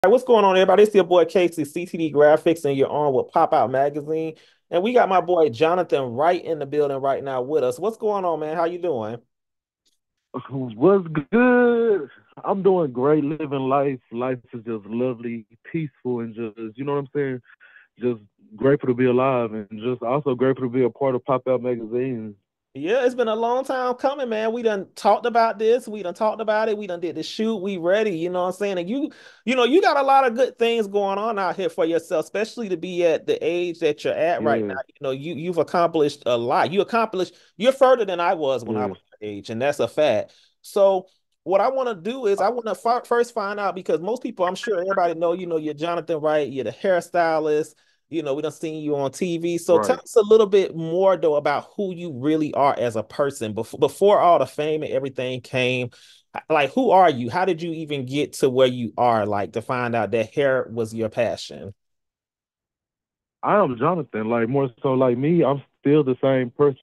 What's going on, everybody? It's your boy Casey, CTD Graphics, and you're on with Popout Magazine. And we got my boy Jonathan Wright in the building right now with us. What's going on, man? How you doing? What's good? I'm doing great, living life. Life is just lovely, peaceful, and just, you know what I'm saying? Just grateful to be alive and just also grateful to be a part of Pop Out Magazine. Yeah, it's been a long time coming, man. We done talked about this. We done talked about it. We done did the shoot. We ready. You know what I'm saying? And you got a lot of good things going on out here for yourself, especially to be at the age that you're at right now. Yes, You've accomplished a lot. You're further than I was when I yes, was your age, and that's a fact. So what I want to do is I want to first find out because most people, I'm sure everybody know, you're Jonathan Wright, you're the hairstylist. We done seen you on TV. So tell right. us a little bit more though about who you really are as a person before all the fame and everything came. Like, who are you? How did you even get to where you are? Like to find out that hair was your passion. I am Jonathan. Like more so like me, I'm still the same person.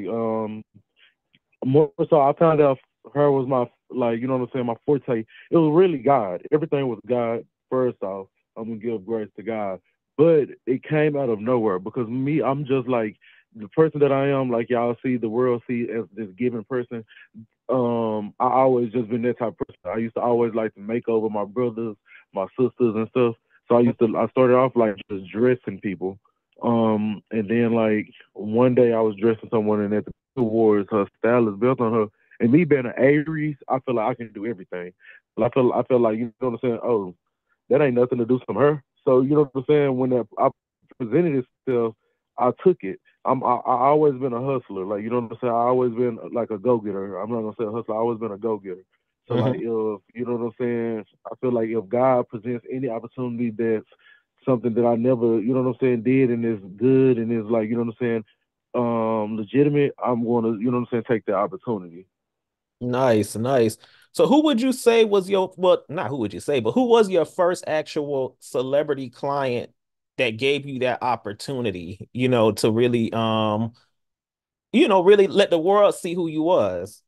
More so I found out her was my you know what I'm saying, my forte. It was really God. Everything was God. First off, I'm gonna give grace to God. But it came out of nowhere because me, I'm just like the person that I am, like y'all see the world see as this given person. I always just been that type of person. I used to always like to make over my brothers, my sisters and stuff. So I started off like just dressing people. And then like one day I was dressing someone and at the awards her style is built on her. And me being an Aries, I feel like I can do everything. But I feel like you know what I'm saying, oh, that ain't nothing to do from her. So you know what I'm saying? When that I presented itself, I took it. I always been a hustler. Like you know what I'm saying? I always been like a go getter. I'm not gonna say a hustler. I always been a go getter. So like Mhm. if you know what I'm saying, I feel like if God presents any opportunity that's something that I never, you know what I'm saying, did and is good and is like, you know what I'm saying, legitimate, I'm gonna, you know what I'm saying, take the opportunity. Nice, nice. So who would you say was your, well, not who would you say, but who was your first actual celebrity client that gave you that opportunity, to really really let the world see who you was?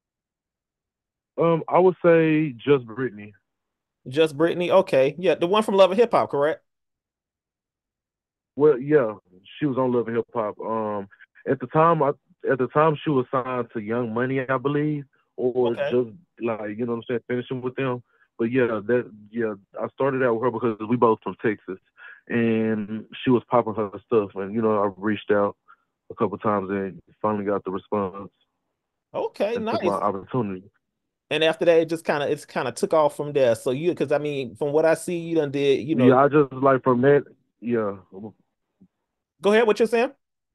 I would say just Brittany. Just Brittany? Okay. Yeah, the one from Love and Hip Hop, correct? Well, yeah, she was on Love and Hip Hop. At the time, at the time she was signed to Young Money, I believe, or Okay. just like you know what I'm saying, finishing with them. But yeah, I started out with her because we both from Texas, and she was popping her stuff, and you know I reached out a couple times and finally got the response Okay, and took my nice. opportunity. And after that, it's kind of took off from there. So because I mean, from what I see, you done did, Yeah, I just like from that. Yeah, go ahead, what you're saying?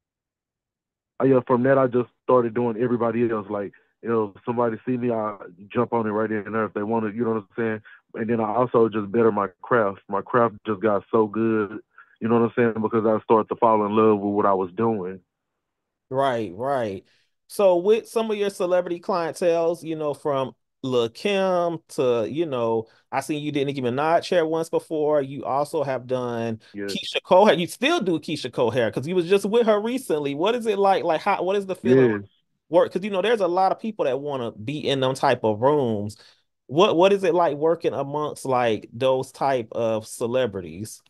yeah, from that I just started doing everybody else. Like, you know, if somebody see me, I jump on it right in there if they want to, you know what I'm saying? And then I also just better my craft. My craft just got so good, you know what I'm saying? Because I started to fall in love with what I was doing. Right, right. So with some of your celebrity clientels, from Lil Kim to, I seen you did Nicki Minaj hair once before. You also have done Yes. Keisha Cole hair. You still do Keisha Cole hair because you was just with her recently. What is it like? Like what is the feeling like Yes. work? Because there's a lot of people that want to be in them type of rooms. What is it like working amongst like those type of celebrities?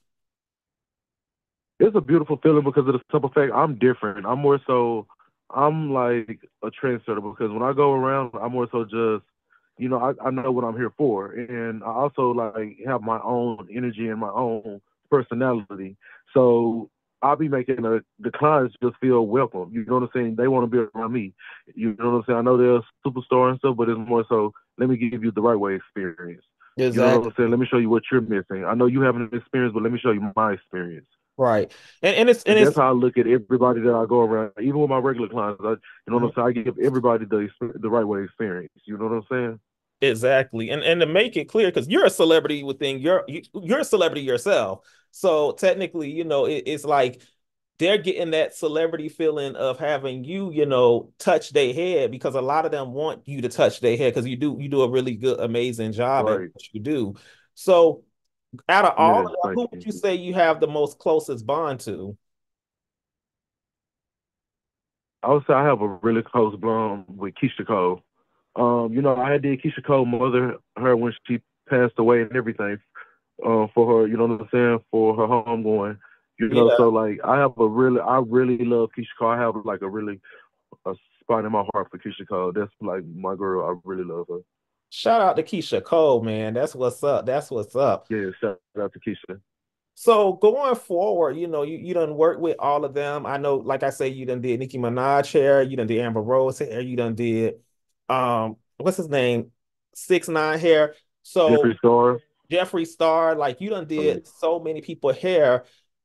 It's a beautiful feeling because of the simple fact I'm different. I'm more so I'm like a trendsetter because when I go around, I'm more so just you know I know what I'm here for, and I also like have my own energy and my own personality. So I'll be making the clients just feel welcome. You know what I'm saying? They want to be around me. You know what I'm saying? I know they're a superstar and stuff, but it's more so let me give you the right way experience. You know what I'm Exactly. saying? Let me show you what you're missing. I know you have an experience, but let me show you my experience. Right. And it's and And that's it's how I look at everybody that I go around, even with my regular clients. You know what I'm saying? I give everybody the right way experience. You know what I'm saying? Exactly. And to make it clear, because you're a celebrity within you're a celebrity yourself. So technically, it's like they're getting that celebrity feeling of having you, touch their head because a lot of them want you to touch their head because you do a really good, amazing job at Right. what you do. So out of all Yes. of them, Thank who would you. you say you have the most closest bond to? I would say I have a really close bond with Keisha Cole. You know, I did Keisha Cole mother her when she passed away and everything. for her, you know what I'm saying, for her homegoing. You know, Yeah. so like I really love Keisha Cole. I have like a spot in my heart for Keisha Cole. That's like my girl. I really love her. Shout out to Keisha Cole, man. That's what's up. That's what's up. Yeah, shout out to Keisha. So going forward, you done work with all of them. I know, like I say, you done did Nicki Minaj hair, you done did Amber Rose hair, you done did what's his name? 6ix9ine hair. So Jeffree Star. Jeffree Star, like you done Okay. did so many people hair,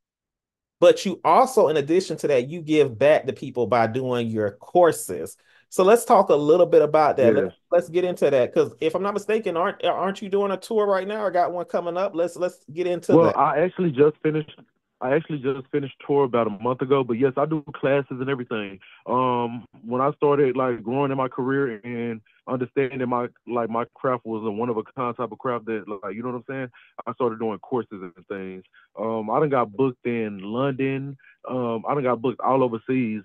but you also, in addition to that, you give back to people by doing your courses. So let's talk a little bit about that. Yes. Let's get into that because if I'm not mistaken, aren't you doing a tour right now? I got one coming up. Let's get into Well, that. I actually just finished. I actually just finished tour about a month ago, but yes, I do classes and everything. When I started like growing in my career and understanding my craft was a one of a kind type of craft that like you know what I'm saying. I started doing courses and things. I done got booked in London. I done got booked all overseas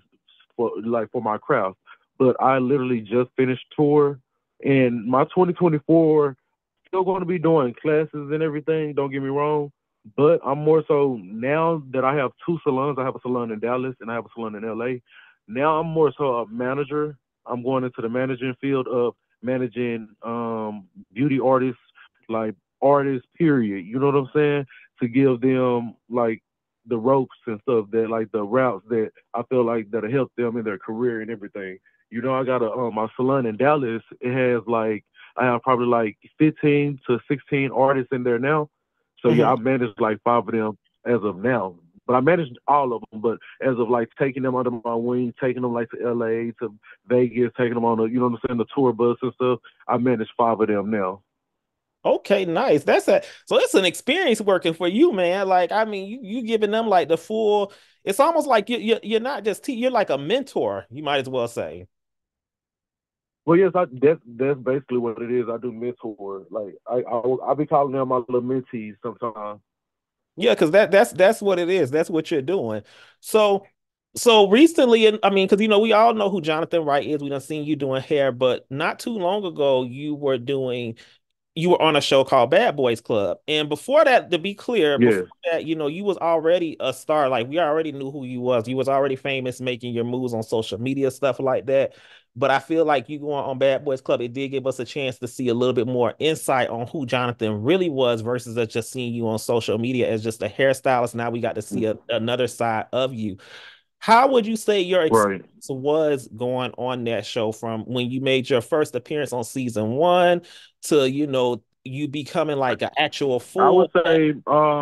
for my craft. But I literally just finished tour, and my 2024 still going to be doing classes and everything. Don't get me wrong, but I'm more so now that I have two salons. I have a salon in Dallas and I have a salon in LA. Now I'm more so a manager. I'm going into the managing field of managing beauty artists, like artists. Period. You know what I'm saying? To give them like the ropes and stuff that like the routes that I feel like that'll help them in their career and everything. You know, I got a my salon in Dallas. It has like I have probably like 15 to 16 artists in there now. So yeah, Mhm. I managed like five of them as of now. But I managed all of them. But as of like taking them under my wing, taking them like to LA, to Vegas, taking them on the, you know what I'm saying, the tour bus and stuff, I managed five of them now. Okay, nice. So it's an experience working for you, man. Like, I mean, you giving them like the full. It's almost like you're not just you're like a mentor. You might as well say. Well, yes, that's basically what it is. I do mentor. Like I be calling them my little mentees sometimes. Yeah, because that's what it is. That's what you're doing. So so recently, and I mean, because we all know who Jonathan Wright is. We done seen you doing hair, but not too long ago, you were on a show called Bad Boys Club. And before that, to be clear, before Yes, that, you was already a star. Like we already knew who you was. You was already famous making your moves on social media, stuff like that. But I feel like you going on Bad Boys Club, it did give us a chance to see a little bit more insight on who Jonathan really was versus us just seeing you on social media as just a hairstylist. Now we got to see another side of you. How would you say your experience right. was going on that show from when you made your first appearance on season one to, you becoming like an actual I would full? say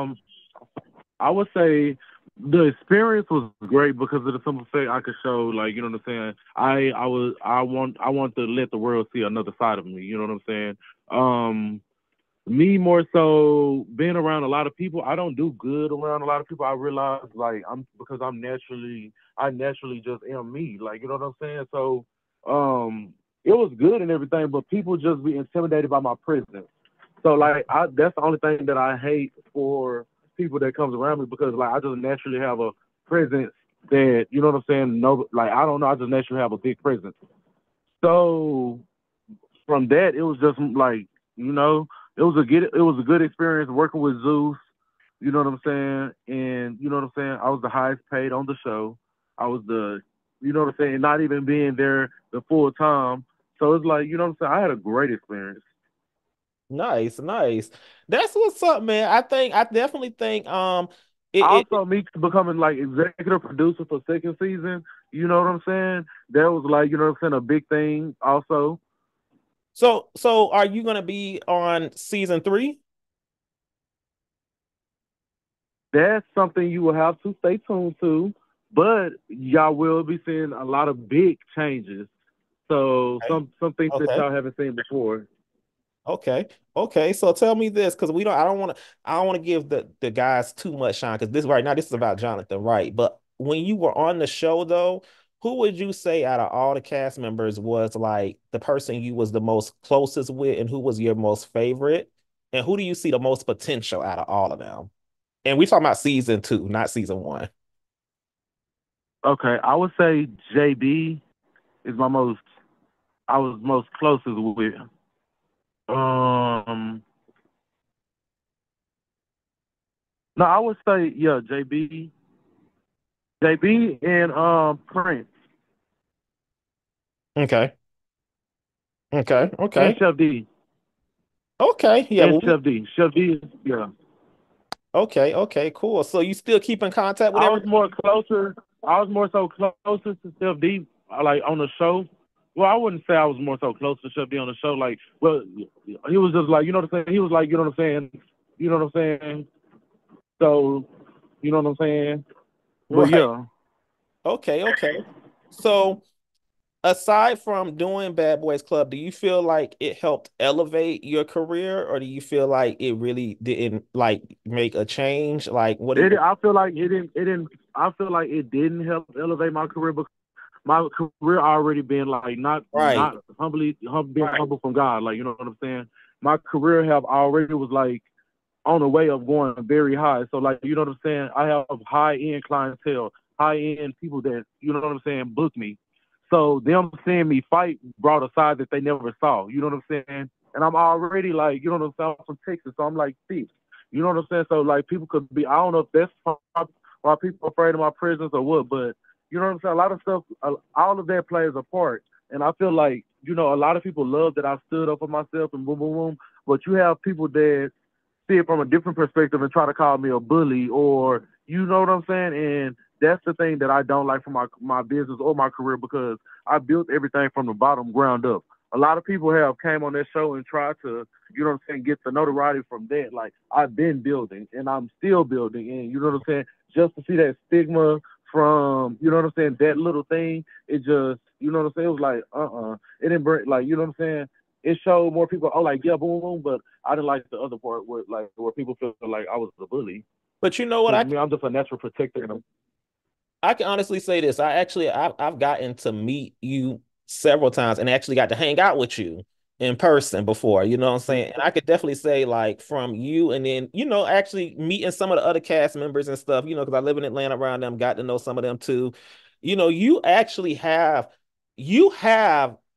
I would say the experience was great because of the simple fact I could show, like, you know what I'm saying. I want to let the world see another side of me. You know what I'm saying. Me more so being around a lot of people. I don't do good around a lot of people. I realize like I'm because I naturally just am me. Like you know what I'm saying. So it was good and everything, but people just be intimidated by my presence. So like that's the only thing that I hate for people that comes around me because like I just naturally have a presence that you know what I'm saying. No, like I don't know. I just naturally have a big presence. So from that, it was just like you know, it was a good experience working with Zeus. You know what I'm saying? And you know what I'm saying? I was the highest paid on the show. I was the, you know what I'm saying? Not even being there the full time. So it's like, you know what I'm saying? I had a great experience. Nice, nice. That's what's up, man. I definitely think it Also, me becoming like executive producer for second season, you know what I'm saying? That was like, you know what I'm saying, a big thing also. so are you gonna be on season three? That's something you will have to stay tuned to, but y'all will be seeing a lot of big changes. So Okay. some things that Okay. y'all haven't seen before. Okay. Okay. So tell me this, because I don't want to give the guys too much shine because this is about Jonathan Wright. But when you were on the show though, who would you say out of all the cast members was like the person you was the most closest with and who was your most favorite? And who do you see the most potential out of all of them? And we talking about season two, not season one. Okay, I would say JB is my most I was most closest with. Um, No, I would say yeah, JB and Prince Okay. Okay. and Okay. Chef D Okay. Yeah. and Well, Chef D. Chef D, yeah. okay. Okay. Cool. So you still keep in contact with I was everybody? more closer. I was more so closer to Chef D, like on the show. Well, I wouldn't say I was more so close to Chef D on the show. Like, well, he was just like, you know what I'm saying. He was like, you know what I'm saying. You know what I'm saying. So, you know what I'm saying. But Right. yeah, Okay. Okay. So aside from doing Bad Boys Club, do you feel like it helped elevate your career, or do you feel like it really didn't like make a change? Like, what do it. you? I feel like it didn't. It didn't. I feel like it didn't help elevate my career because my career already been like Right. not being humble from God. Like, you know what I'm saying. My career have already was like on the way of going very high. So like, you know what I'm saying? I have high end clientele, high end people that, you know what I'm saying, book me. So them seeing me fight brought a side that they never saw. You know what I'm saying? And I'm already like, you know what I'm saying, I'm from Texas, so I'm like thick. You know what I'm saying? So like people could be, I don't know if that's why people are afraid of my presence or what, but you know what I'm saying? A lot of stuff, all of that plays a part. And I feel like, you know, a lot of people love that I stood up for myself and boom, boom, boom. But you have people that see it from a different perspective and try to call me a bully or you know what I'm saying? And that's the thing that I don't like for my business or my career because I built everything from the bottom ground up. A lot of people have came on that show and tried to, you know what I'm saying, get the notoriety from that. Like I've been building and I'm still building and you know what I'm saying, just to see that stigma from, you know what I'm saying, that little thing, it just, you know what I'm saying, it was like, it didn't bring, like, you know what I'm saying, it showed more people, oh, like, yeah, boom, boom, but I didn't like the other part where like where people feel like I was the bully. But you know what? Because me, I'm just a natural protector. I can honestly say this. I've gotten to meet you several times and actually got to hang out with you in person before, you know what I'm saying? And I could definitely say like from you and then, actually meeting some of the other cast members and stuff, because I live in Atlanta around them, got to know some of them too. You actually you have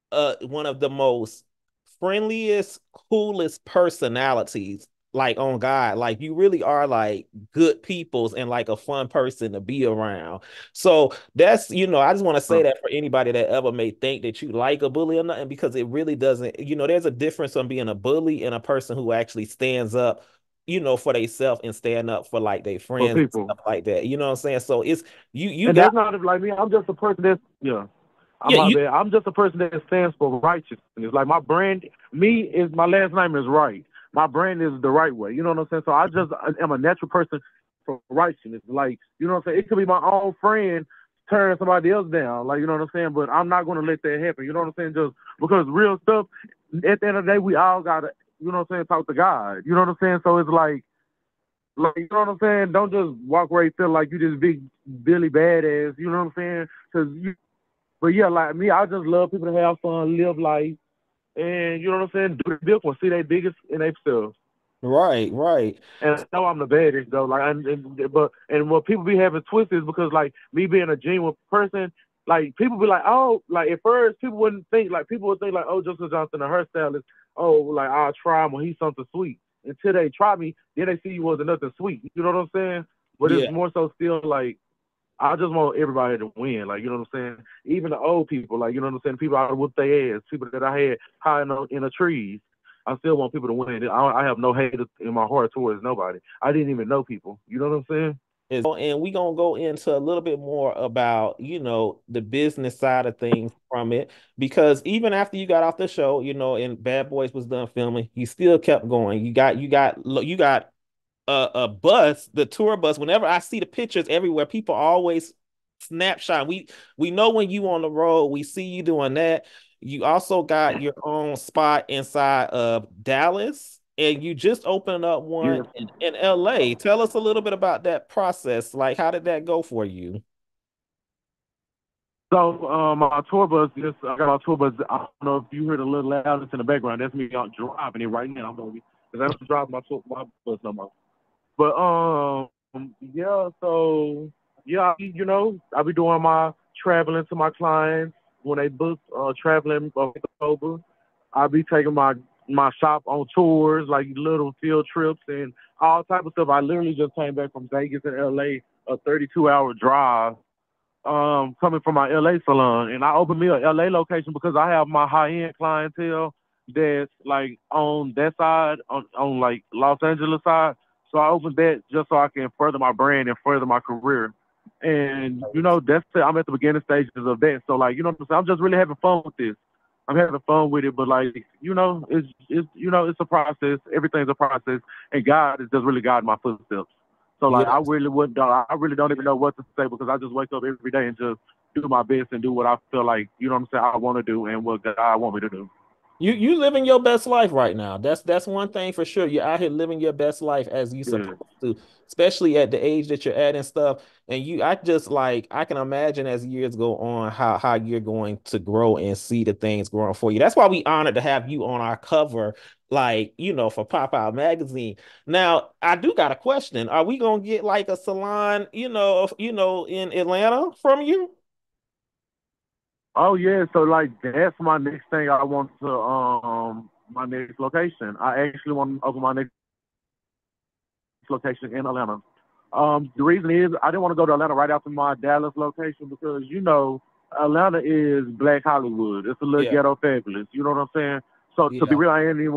one of the most friendliest, coolest personalities, like on God. Like you really are like good peoples and like a fun person to be around. So that's, I just want to say Uh, that for anybody that ever may think that you like a bully or nothing, because it really doesn't, there's a difference on being a bully and a person who actually stands up, for themselves and stand up for like their for friends and people. stuff like that. You know what I'm saying? So it's you And got that's not like me. I'm just a person that's, yeah. I'm yeah, my you bad. I'm just a person that stands for righteousness. Like my brand, me is my last name is Wright. My brand is the right way. You know what I'm saying? So I just am a natural person for righteousness. Like, you know what I'm saying? It could be my own friend turn somebody else down. Like, you know what I'm saying? But I'm not going to let that happen. You know what I'm saying? Just because real stuff, at the end of the day, we all got to, you know what I'm saying, talk to God. You know what I'm saying? So it's like, you know what I'm saying? Don't just walk where you feel like you just big Billy badass. You know what I'm saying? Because but yeah, like me, I just love people to have fun, live life, and you know what I'm saying. Do the big one, see they biggest in themselves. right, right. And I know I'm the baddest though. Like, and what people be having twisted is because like me being a genuine person, like people be like, oh, like at first people wouldn't think like people would think like, oh, Joseph Johnson, a hairstylist, oh, like I'll try him when he's something sweet. Until they try me, then they see you wasn't nothing sweet. You know what I'm saying? But it's Yeah. more so still like I just want everybody to win. Like, you know what I'm saying? Even the old people, like, you know what I'm saying? People I whoop their ass, people that I had high in the trees. I still want people to win. I have no hate in my heart towards nobody. I didn't even know people. You know what I'm saying? And we gonna go into a little bit more about, the business side of things from it. Because even after you got off the show, and Bad Boys was done filming, you still kept going. You got a bus, the tour bus. Whenever I see the pictures everywhere, people always snapshot. We know when you on the road, we see you doing that. You also got your own spot inside of Dallas, and you just opened up one Yeah. in LA. Tell us a little bit about that process. Like, how did that go for you? So my tour bus, just I got my tour bus. I don't know if you heard a little loudness in the background. That's me out driving it right now, baby. Because I don't drive my bus no more. But yeah. So yeah, you know, I be doing my traveling to my clients when they book traveling October. I be taking my shop on tours, like little field trips, and all type of stuff. I literally just came back from Vegas and LA, a 32-hour drive, coming from my LA salon, and I opened me a LA location because I have my high end clientele that's like on that side, on like Los Angeles side. So I opened that just so I can further my brand and further my career. And that's it. I'm at the beginning stages of that. So like, what I'm saying? I'm just really having fun with this. I'm having fun with it, but like, it's a process. Everything's a process, and God is just really guiding my footsteps. So like, Yeah. I really wouldn't. I really don't even know what to say because I just wake up every day and just do my best and do what I feel like, what I'm saying, I want to do and what God want me to do. You living your best life right now. That's one thing for sure. You're out here living your best life as you Yeah. supposed to, especially at the age that you're at and stuff. And I just like I can imagine as years go on how you're going to grow and see the things growing for you. That's why we honored to have you on our cover, like for Popout Magazine. Now, I do got a question. Are we gonna get like a salon, in Atlanta from you? Oh yeah. So like, that's my next thing. I want to my next location. I actually want to open my next location in Atlanta. The reason is I didn't want to go to Atlanta right after my Dallas location because Atlanta is Black Hollywood. It's a little Yeah, ghetto fabulous. You know what I'm saying? So to be yeah, real,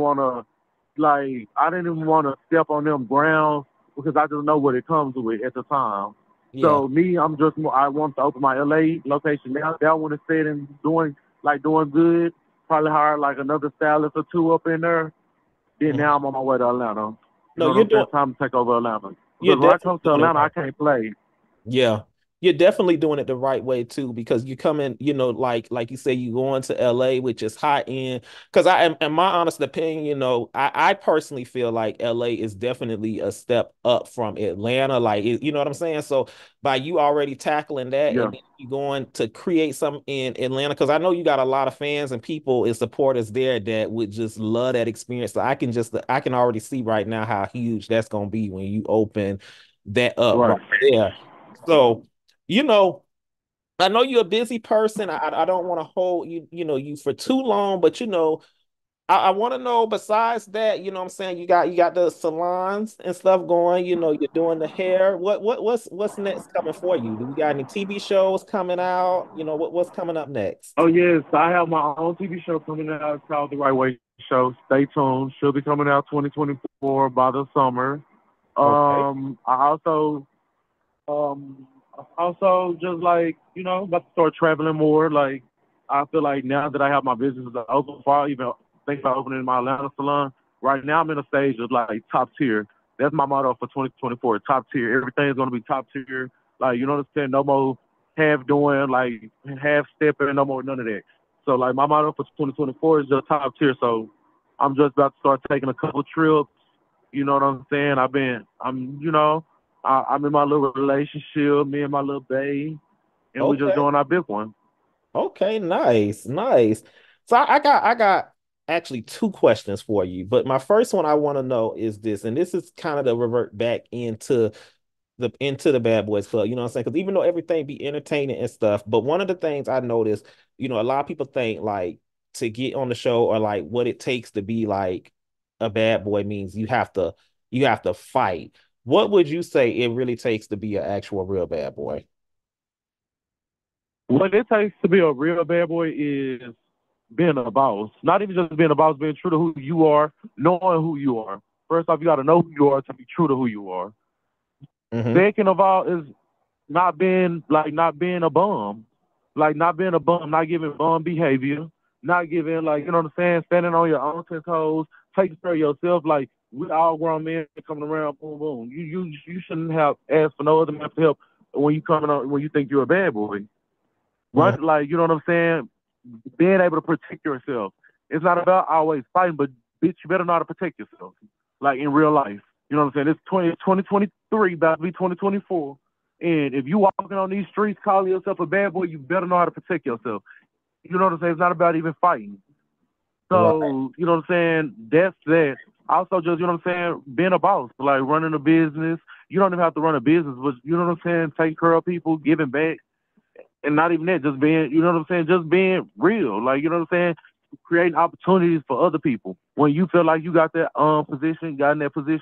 I didn't even want to step on them grounds because I just know what it comes with at the time. yeah. So me, I want to open my LA location now. That one is set and doing good. Probably hire like another stylist or two up in there. Then Mhm. now I'm on my way to Atlanta. You No, know what you're I'm saying? doing Time to take over Atlanta. you're Because when I definitely come to doing it Atlanta, I right. can't play. Yeah. You're definitely doing it the right way too, because you come in, like you say, you going to LA, which is high end. Because I am, in my honest opinion, I personally feel like LA is definitely a step up from Atlanta. Like, you know what I'm saying? So by you already tackling that Yeah, and then you going to create something in Atlanta, because I know you got a lot of fans and people and supporters there that would just love that experience. So I can already see right now how huge that's gonna be when you open that up right right. there. So, you know, I know you're a busy person. I don't want to hold you for too long, but I want to know besides that, what I'm saying, you got the salons and stuff going, you're doing the hair. What's next coming for you? Do you got any TV shows coming out? What's coming up next? Oh, yes. I have my own TV show coming out. It's called The Right Way Show. Stay tuned. She'll be coming out 2024 by the summer. Okay. I also just like, about to start traveling more. Like, I feel like now that I have my business open, before I even think about opening my Atlanta salon, right now I'm in a stage of like top tier. That's my motto for 2024, top tier. Everything's going to be top tier. Like, you know what I'm saying? No more half doing, like half stepping, no more, none of that. So, like, my motto for 2024 is just top tier. So, I'm just about to start taking a couple trips. You know what I'm saying? I'm in my little relationship, me and my little babe, and we just Okay. doing our big one. Okay, nice, nice. So I got actually two questions for you, but my first one I want to know is this, and this is kind of the revert back into the Bad Boys Club. You know what I'm saying? Because even though everything be entertaining and stuff, but one of the things I noticed, a lot of people think like to get on the show or like what it takes to be like a bad boy means you have to fight. What would you say it really takes to be an actual real bad boy? What it takes to be a real bad boy is being a boss. Not even just being a boss, being true to who you are, knowing who you are. First off, you got to know who you are to be true to who you are. Mm-hmm. Second of all, is not being a bum, like not being a bum, not giving bum behavior, not giving like what I'm saying, standing on your own 10 toes, taking care of yourself. Like we all grown men coming around, boom boom. You shouldn't have asked for no other man for help when you coming on when you think you're a bad boy. Mm-hmm. Right? Like, you know what I'm saying? Being able to protect yourself. It's not about always fighting, but bitch, you better know how to protect yourself. Like in real life. You know what I'm saying? It's 2023, about to be 2024. And if you walking on these streets calling yourself a bad boy, you better know how to protect yourself. You know what I'm saying? It's not about even fighting. Right. So, you know what I'm saying? That's that. Also, just, you know what I'm saying? Being a boss, like running a business. You don't even have to run a business, but you know what I'm saying? Taking care of people, giving back, and not even that, just being, you know what I'm saying, just being real. Like, you know what I'm saying? Creating opportunities for other people. When you feel like you got that position, got in that position,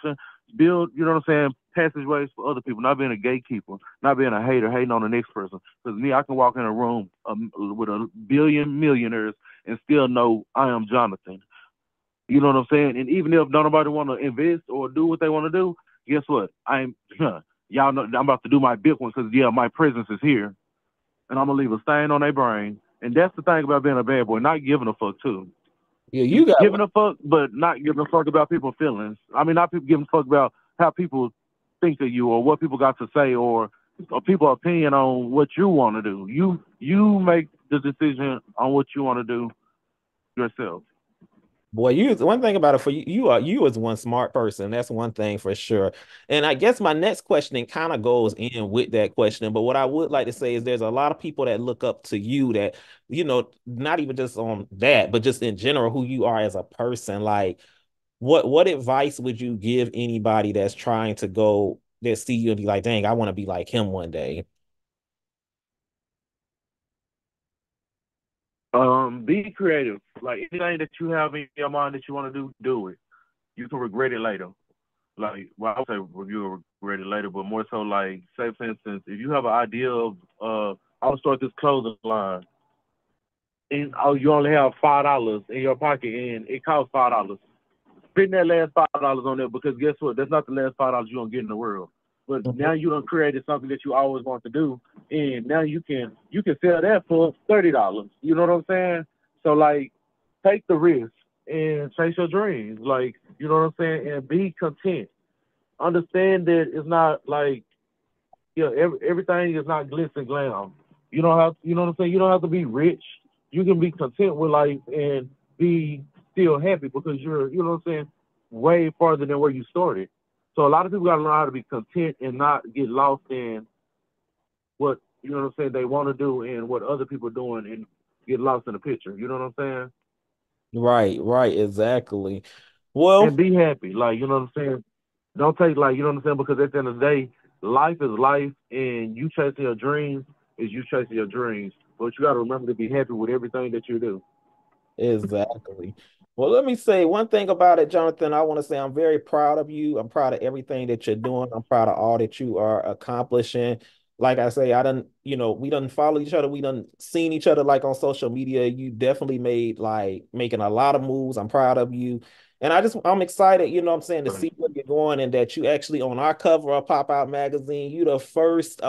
build, you know what I'm saying, passageways for other people, not being a gatekeeper, not being a hater, hating on the next person. Because me, I can walk in a room with a billion millionaires and still know I am Jonathan. You know what I'm saying? And even if nobody want to invest or do what they want to do, guess what? I'm y'all know I'm about to do my big one because yeah, my presence is here, and I'm gonna leave a stain on their brain. And that's the thing about being a bad boy, not giving a fuck too. Yeah, You you got giving a fuck, but not giving a fuck about people's feelings. I mean, not people giving a fuck about how people think of you or what people got to say or people's opinion on what you want to do. You make the decision on what you want to do yourself. boy, you one thing about it for you, you as one smart person. That's one thing for sure. And I guess my next question kind of goes in with that question. But what I would like to say is there's a lot of people that look up to you that, not even just on that, but just in general, who you are as a person. Like, what advice would you give anybody that's trying to go that see you and be like, dang, I want to be like him one day? Be creative. Like anything that you have in your mind that you want to do it. You can regret it later. Like, well, I would say you regret it later, but more so like, say for instance, if you have an idea of, I'll start this clothing line, and you only have $5 in your pocket, and it costs $5. Spend that last $5 on there because guess what? That's not the last $5 you're gonna get in the world. But now you done created something that you always want to do, and now you can sell that for $30. You know what I'm saying? So like, take the risk and chase your dreams. Like, you know what I'm saying, and be content. Understand that it's not like, yeah, everything is not glitz and glam. You don't have, you know what I'm saying. You don't have to be rich. You can be content with life and be still happy because you're, you know what I'm saying, way farther than where you started. So a lot of people got to learn how to be content and not get lost in what, you know what I'm saying, they want to do and what other people are doing and get lost in the picture. You know what I'm saying? Right, right, exactly. Well, And be happy. Like, you know what I'm saying? Don't take, like, you know what I'm saying? Because at the end of the day, life is life, and you chasing your dreams is you chasing your dreams. But you got to remember to be happy with everything that you do. exactly. Well, let me say one thing about it, Jonathan. I want to say I'm very proud of you. I'm proud of everything that you're doing. I'm proud of all that you are accomplishing. Like I say, I done, we done follow each other. We done seen each other like on social media. You definitely made like making a lot of moves. I'm proud of you. And I'm excited, what I'm saying, to Thank see where you. you're going and that you actually on our cover of Pop Out Magazine. You the first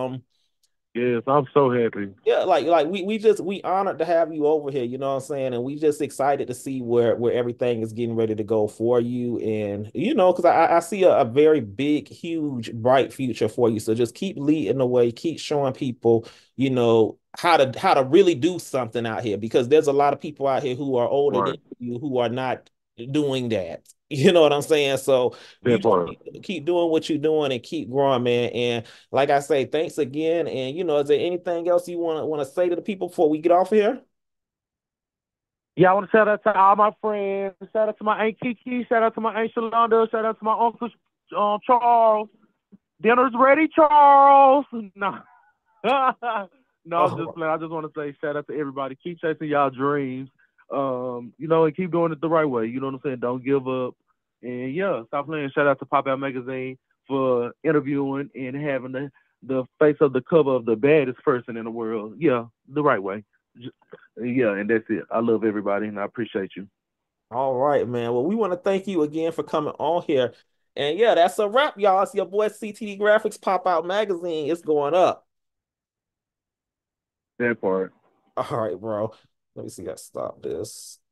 Yes, I'm so happy. yeah, like we honored to have you over here, you know what I'm saying? And we just excited to see where everything is getting ready to go for you. And because I see a very big, huge, bright future for you. So just keep leading the way, keep showing people, how to really do something out here because there's a lot of people out here who are older than Right. you who are not doing that. You know what I'm saying? So you That just part. keep doing what you're doing and keep growing, man. And like I say, thanks again. And is there anything else you want to say to the people before we get off here? Yeah, I want to shout out to all my friends. Shout out to my Aunt Kiki. Shout out to my Aunt Shalonda. Shout out to my Uncle Charles. Dinner's ready, Charles. No. No, I'm just Oh, playing. I just want to say shout out to everybody. Keep chasing y'all dreams. And keep doing it the right way. You know what I'm saying? Don't give up. And yeah, stop playing. Shout out to Popout Magazine for interviewing and having the face of the cover of the baddest person in the world. Yeah, the right way. Yeah, and that's it. I love everybody and I appreciate you. all right, man. Well, we want to thank you again for coming on here. And yeah, that's a wrap, y'all. It's your boy CTD Graphics Pop Out Magazine. It's going up. That part. All right, bro. Let me see. I stop this.